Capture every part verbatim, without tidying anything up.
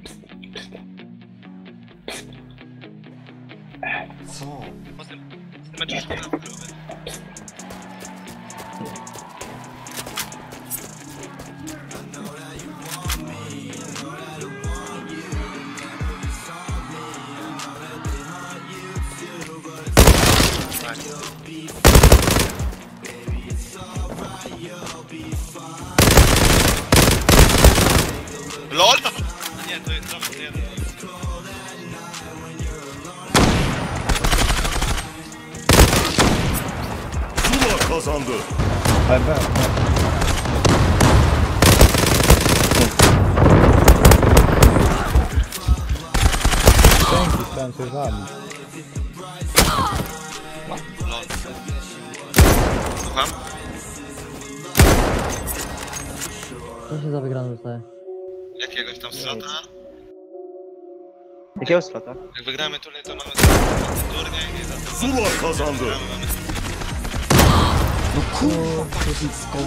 Co? Mecz na zdrowy. LOL! A nie, to jest trochę to jeden. Zula kazandı. Hayır ben. Dzięki, chciałem się zabić. LOL. Słucham? Co się za wygraną dostaje? Jakiegoś tam slota? Jakiego slota? Jak wygramy turniej, to mamy turniej i za to... Zula kazandı. Mamy... No kurwa, tak blisko.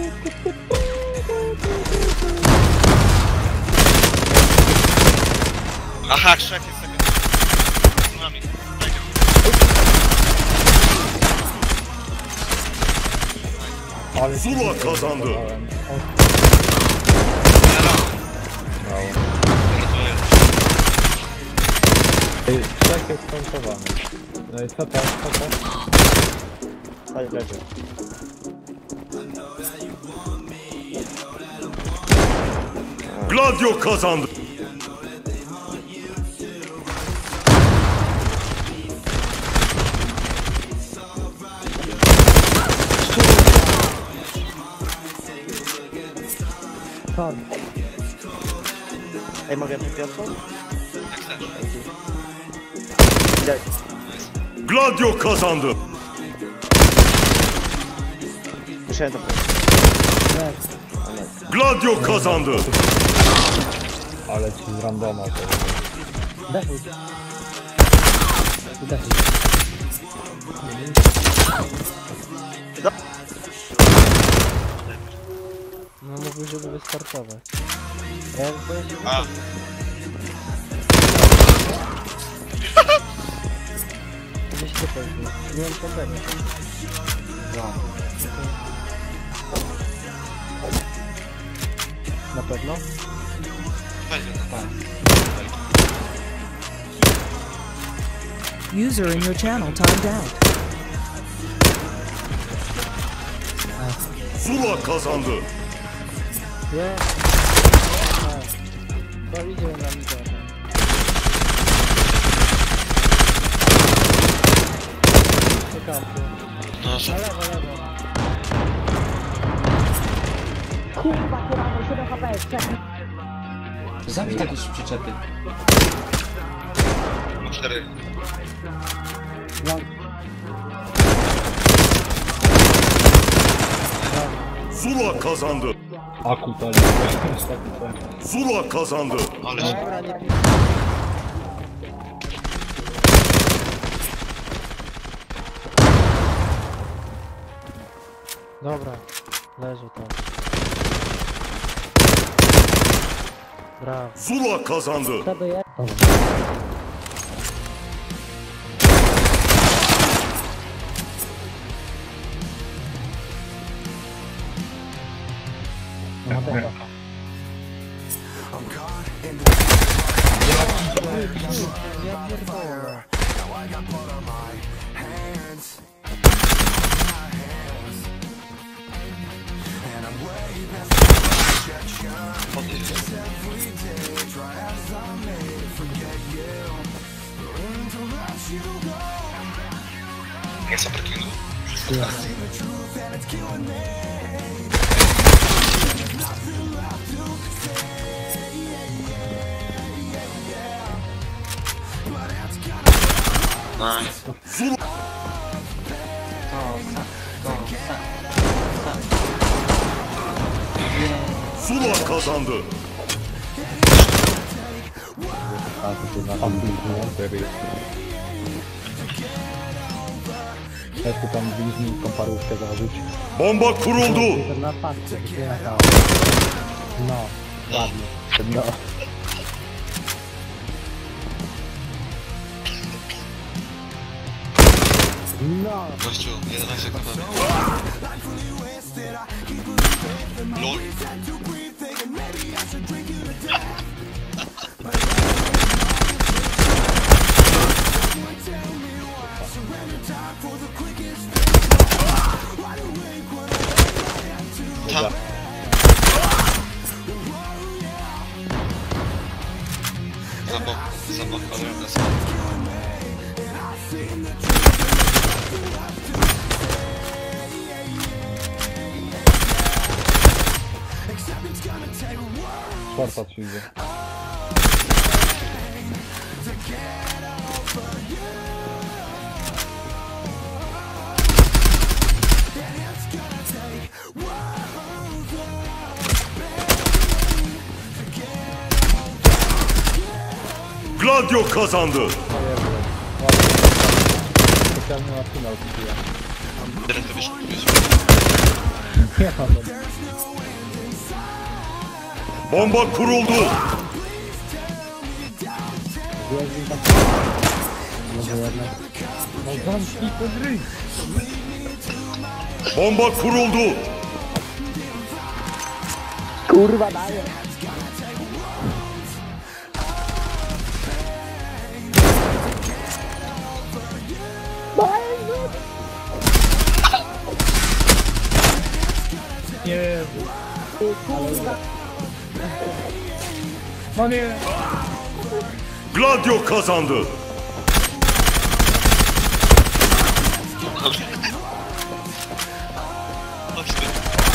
Aha, krzak jest taki... Z nami. Ale Zula kazandı. Trzech jest skończowany. No i co to? Co to? Chodź, leży. Gladio kazandı. Tak. Ej, mogę przypiątką? Jak chcesz. Widać. Gladio kazandı. Słyszałem to. Gladio kazandı. Ale ci z randoma to. Defuj. Defuj. No mówił, żeby wystartować. Ja boję się... A. Gdzieś ty pewnie. Nie mam problemu. No. Na pewno? Weźmy to. Tak. User in your channel timed out. Zula kazandı. Nie. To idzie na mnie. Czekam tu. No, że... Na lewo, lewo. Kurwa, kurwa, siedem H P, czekaj. Zabij tego z przyczepy. cztery. No. Zula kazandı. Aku to nie. Zula kazandı. Ale... Dobra, nie pij. Dobra, leży to. Brawo. Zula kazandı. Co to jest? No dobra. Ja pierdolę. Nie chcę parkingu. Nice. Zula kazandı. A to się na komputerze jest. Ja tu tam bliźni tą parówkę założyć. Bomba kuruldu. Na pasce, gdzie na kawał. No, ładnie. No. No! Gościu, jedenaście sekund. LOL. Tam. Za bok, za bok, ale nas. Czwarta ci idzie. Gladio kazandı. Specjalnie na finał kupiłem. Teraz to wiesz, wiesz. Nie mam. Bomba kuruldu. No zamknij to drzwi! Bomba kuruldu. Kurwa, daję. Jezu! No nie! Gladio kazandı. Chodźmy.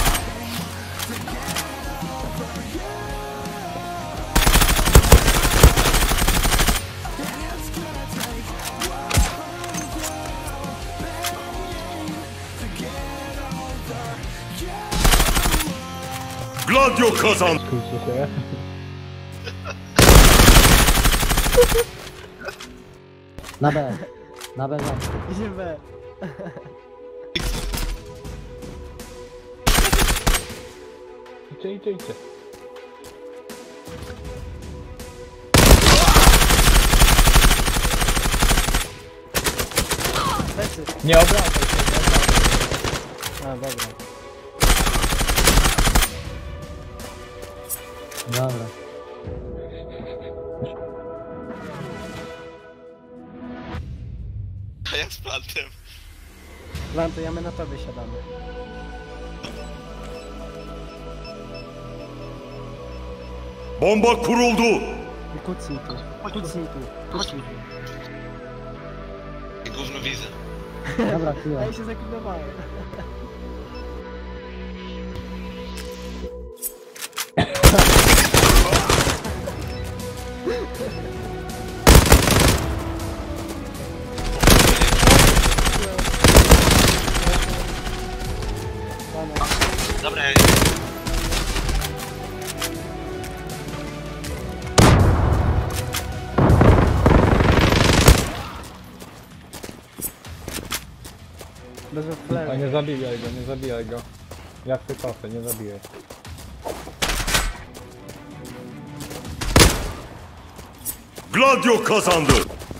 Gladio kazandı. Kurczę się. Na B. Na B zamku. Idzie B. Idźcie, idźcie, idźcie. Lecy. Nie obracaj się, nie obracaj. A, dobra. Dobra. A ja z plantem. Plantujemy, na tobie siadamy. Bomba kuruldu. I kucnij tu. Kucnij tu. Kucnij tu. I gówno widzę. Dobra, A chwila. ja się zaklinowałem. Dobra, ja Bez A flare. nie zabijaj go, nie zabijaj go. Ja chcę kosę, nie zabiję. Gladio kazandı.